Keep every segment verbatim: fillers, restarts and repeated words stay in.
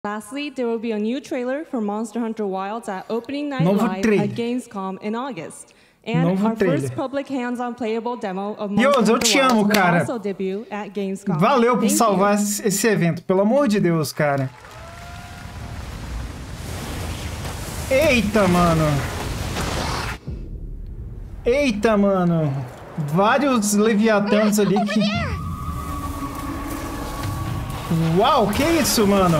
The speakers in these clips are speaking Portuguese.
Lastly, there will be a new trailer for Monster Hunter Wilds at opening night Novo live trailer. at Gamescom in August. And Novo our trailer. first public hands-on playable demo of Deus, Monster eu Hunter te Wilds amo, will cara. also debut at Gamescom. Valeu por Thank salvar you. esse esse evento, pelo amor de Deus, cara. Eita, mano. Eita, mano. Vários leviatãs ali que... Uau, que isso, mano?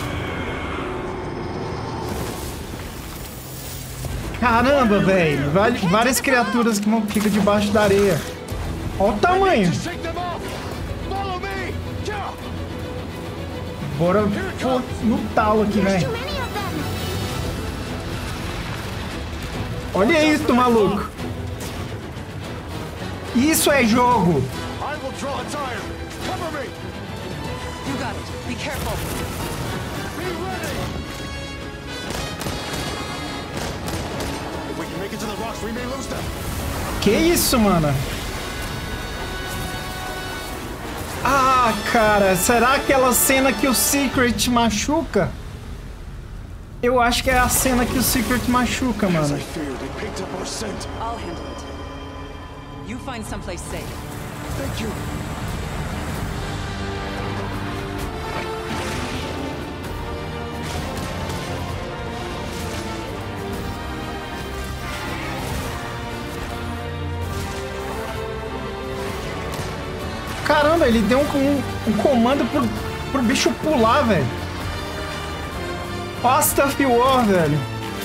Caramba, velho. Várias criaturas que vão ficar debaixo da areia. Olha o tamanho. Bora pô, no talo aqui, velho. Olha isso, maluco. Isso é jogo. Que isso, mano? Ah, cara, será aquela cena que o Secret machuca? Eu acho que é a cena que o Secret machuca, mano. I'll handle it. You find someplace safe. Thank you. Caramba, ele deu um, um, um comando pro, pro bicho pular, velho. Ó, Stuff War, velho.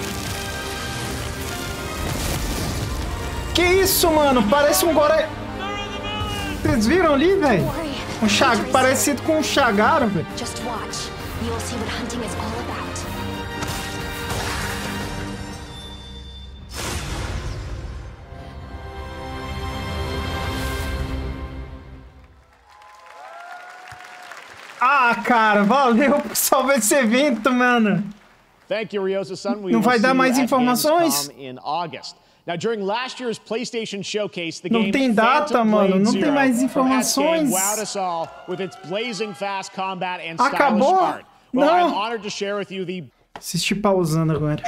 Que isso, mano? Parece um Gore... Vocês viram ali, velho? Um chag... Parecido com um Chagaro, velho. Just watch. You'll see what hunting is all about. Ah, cara, valeu por salvar esse evento, mano. Thank you, Ryosa-san. We Não will vai dar see mais you at informações? Gamescom in August. Now, during last year's PlayStation Showcase, the Não game tem data, Phantom mano. Blade Não tem Zero mais from S K informações. wowed us all with its blazing fast combat and stylish Acabou? art. Well, Não. I'm honored to share with you the Assisti pausando agora.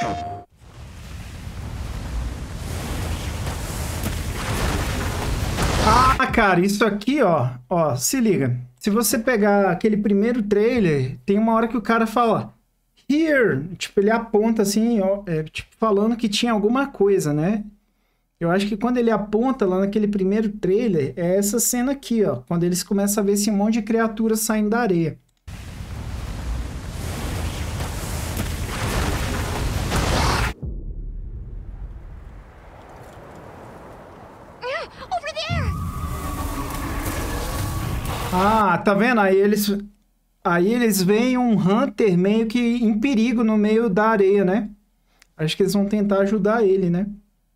Ah, cara, isso aqui, ó. Ó, se liga. Se você pegar aquele primeiro trailer, tem uma hora que o cara fala Here! Tipo, ele aponta assim, ó, é, tipo, falando que tinha alguma coisa, né? Eu acho que quando ele aponta lá naquele primeiro trailer, é essa cena aqui, ó. Quando eles começam a ver esse monte de criaturas saindo da areia. Ah, tá vendo? Aí eles, aí eles veem um Hunter meio que em perigo no meio da areia, né? Acho que eles vão tentar ajudar ele, né?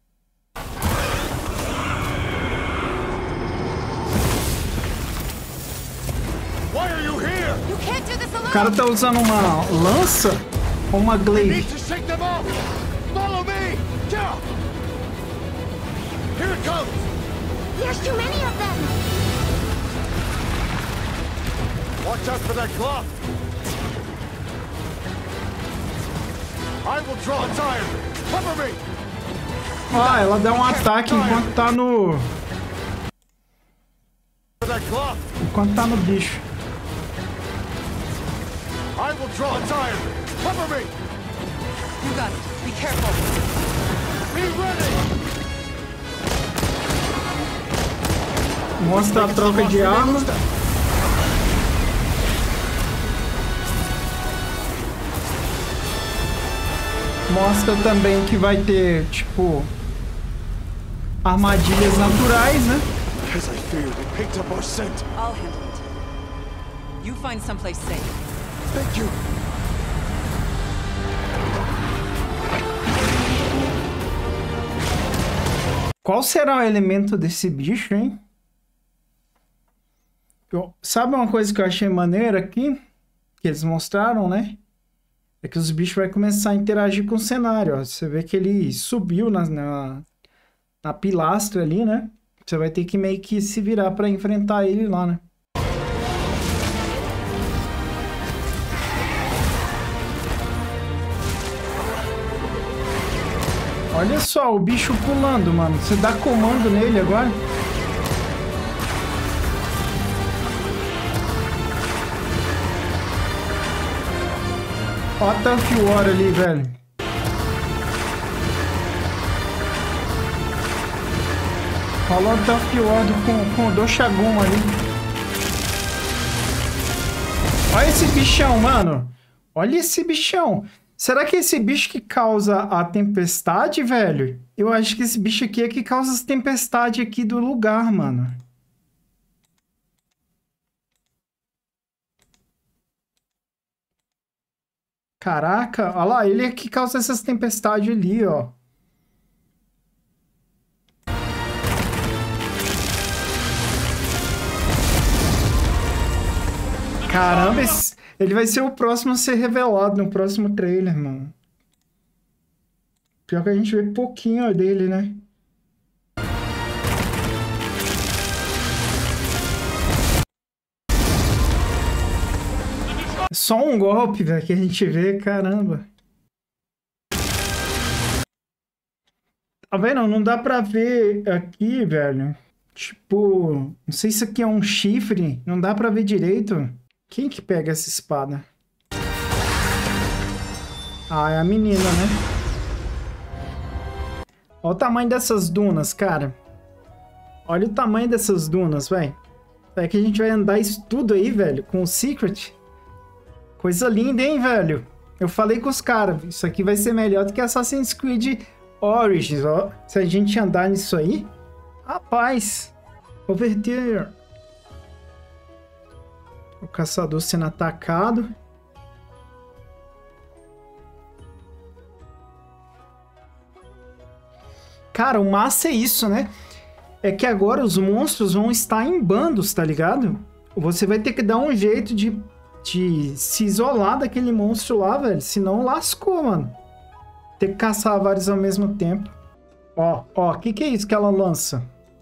O cara tá usando uma lança ou uma glaive? There's too many of them. Watch out for that glove. I will draw its iron. Cover me. Ah, ela dá um ataque enquanto tá no... Enquanto tá no bicho. I will draw its iron. Cover me. You got it. Be careful. Be ready. Mostra a troca de arma. Mostra também que vai ter, tipo, armadilhas naturais, né? As I feared, it picked up our scent. I'll handle it. You find someplace safe. Thank you. Qual será o elemento desse bicho, hein? Eu, sabe uma coisa que eu achei maneira aqui? Que eles mostraram, né? É que os bichos vão começar a interagir com o cenário, ó. Você vê que ele subiu na, na, na pilastra ali, né? Você vai ter que meio que se virar pra enfrentar ele lá, né? Olha só o bicho pulando, mano. Você dá comando nele agora? Ó a Tough War ali, velho. Rolou a Tough War com, com o Doshagun ali. Olha esse bichão, mano. Olha esse bichão. Será que é esse bicho que causa a tempestade, velho? Eu acho que esse bicho aqui é que causa as tempestades aqui do lugar, mano. Caraca, olha lá, ele é que causa essas tempestades ali, ó. Caramba, esse, ele vai ser o próximo a ser revelado no próximo trailer, mano. Pior que a gente vê pouquinho dele, né? Só um golpe, velho, que a gente vê, caramba. Tá vendo? Não dá pra ver aqui, velho. Tipo, não sei se isso aqui é um chifre. Não dá pra ver direito. Quem que pega essa espada? Ah, é a menina, né? Olha o tamanho dessas dunas, cara. Olha o tamanho dessas dunas, velho. É que a gente vai andar isso tudo aí, velho, com o Secret. Coisa linda, hein, velho? Eu falei com os caras, isso aqui vai ser melhor do que Assassin's Creed Origins, ó. Se a gente andar nisso aí, rapaz, Overteer. O caçador sendo atacado. Cara, o massa é isso, né? É que agora os monstros vão estar em bandos, tá ligado? Você vai ter que dar um jeito de... de se isolar daquele monstro lá, velho. Senão lascou, mano. Ter que caçar vários ao mesmo tempo. Ó, ó, o que que é isso que ela lança?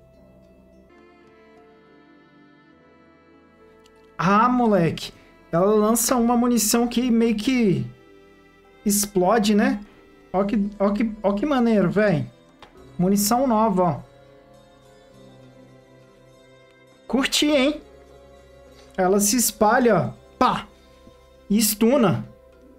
Ah, moleque. Ela lança uma munição que meio que explode, né? Ó que, ó que, ó que maneiro, velho. Munição nova, ó. Curti, hein? Ela se espalha, ó. Pá! E stuna.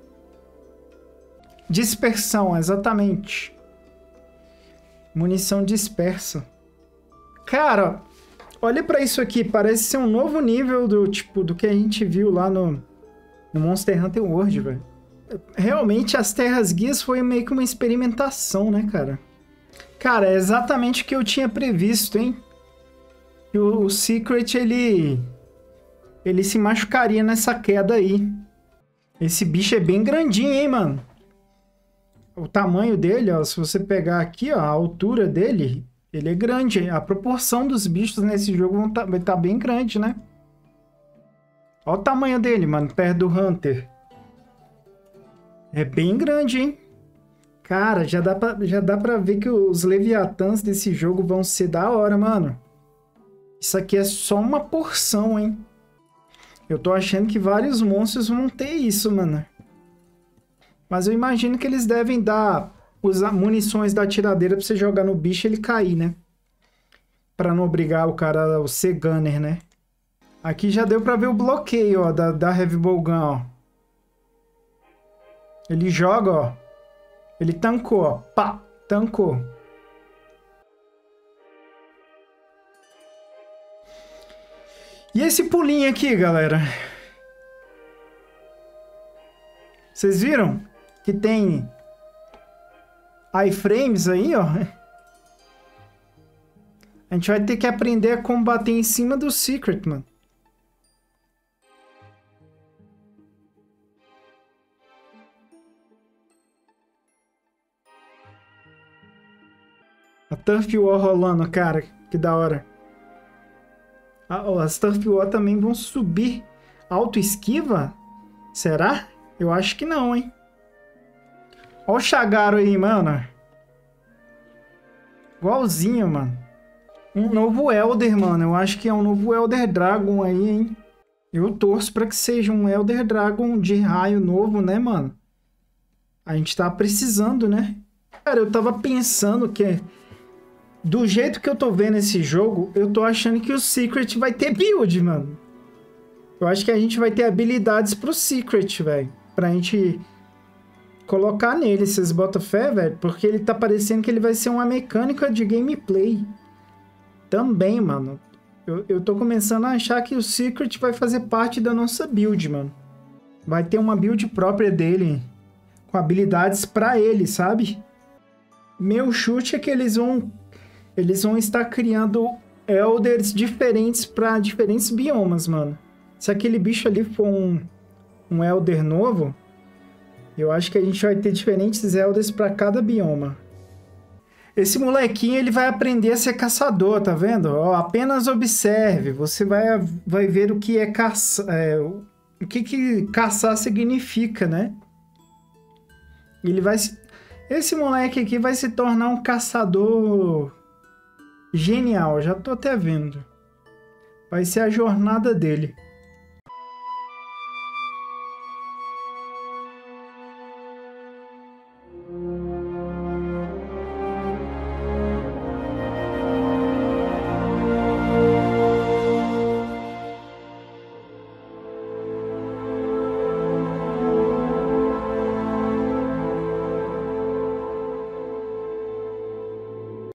Dispersão, exatamente. Munição dispersa. Cara, olha pra isso aqui. Parece ser um novo nível do tipo do que a gente viu lá no, no Monster Hunter World, velho. Realmente, as Terras Guias foi meio que uma experimentação, né, cara? Cara, é exatamente o que eu tinha previsto, hein? Que o, o Secret, ele... ele se machucaria nessa queda aí. Esse bicho é bem grandinho, hein, mano? O tamanho dele, ó, se você pegar aqui, ó, a altura dele, ele é grande. A proporção dos bichos nesse jogo vai tá, vai tá bem grande, né? Olha o tamanho dele, mano, perto do Hunter. É bem grande, hein? Cara, já dá pra, já dá pra ver que os Leviatãs desse jogo vão ser da hora, mano. Isso aqui é só uma porção, hein? Eu tô achando que vários monstros vão ter isso, mano. Mas eu imagino que eles devem dar... usar munições da tiradeira pra você jogar no bicho e ele cair, né? Pra não obrigar o cara a ser gunner, né? Aqui já deu pra ver o bloqueio, ó, da, da Heavy Bowgun, ó. Ele joga, ó. Ele tancou, ó. Pá! Tancou. E esse pulinho aqui, galera? Vocês viram? Que tem iframes aí, ó. A gente vai ter que aprender a combater em cima do Secret, mano. A Tough War rolando, cara. Que da hora. As Tough War também vão subir auto-esquiva? Será? Eu acho que não, hein? Olha o Shagaru aí, mano. Igualzinho, mano. Um novo Elder, mano. Eu acho que é um novo Elder Dragon aí, hein? Eu torço pra que seja um Elder Dragon de raio novo, né, mano? A gente tá precisando, né? Cara, eu tava pensando que... Do jeito que eu tô vendo esse jogo, eu tô achando que o Secret vai ter build, mano. Eu acho que a gente vai ter habilidades pro Secret, velho. Pra gente colocar nele. Vocês botam fé, velho? Porque ele tá parecendo que ele vai ser uma mecânica de gameplay. Também, mano. Eu, eu tô começando a achar que o Secret vai fazer parte da nossa build, mano. Vai ter uma build própria dele. Com habilidades pra ele, sabe? Meu chute é que eles vão... Eles vão estar criando Elders diferentes para diferentes biomas, mano. Se aquele bicho ali for um, um Elder novo, eu acho que a gente vai ter diferentes Elders para cada bioma. Esse molequinho, ele vai aprender a ser caçador, tá vendo? Ó, apenas observe. Você vai, vai ver o que é caça, é, o que, que caçar significa, né? Ele vai se... Esse moleque aqui vai se tornar um caçador... Genial, já tô até vendo. Vai ser a jornada dele.